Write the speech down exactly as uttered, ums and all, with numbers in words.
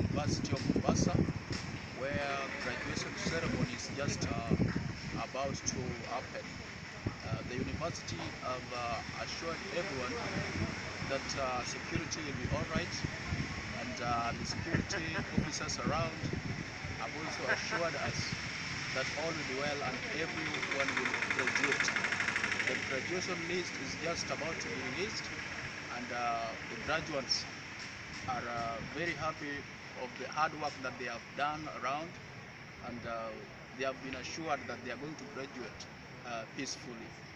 University of Mombasa, where graduation ceremony is just uh, about to happen. Uh, the university have uh, assured everyone that uh, security will be all right, and uh, the security officers around have also assured us that all will be well and everyone will graduate. The graduation list is just about to be released, and uh, the graduates are uh, very happy of the hard work that they have done around, and uh, they have been assured that they are going to graduate uh, peacefully.